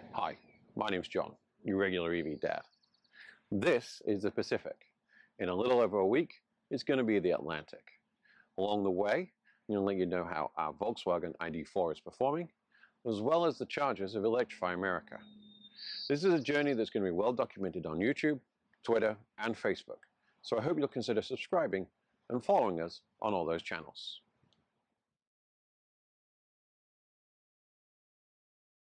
Hi, my name's John, your regular EV dad. This is the Pacific. In a little over a week, it's going to be the Atlantic. Along the way, I'm going to let you know how our Volkswagen ID4 is performing, as well as the charges of Electrify America. This is a journey that's going to be well documented on YouTube, Twitter, and Facebook, so I hope you'll consider subscribing and following us on all those channels.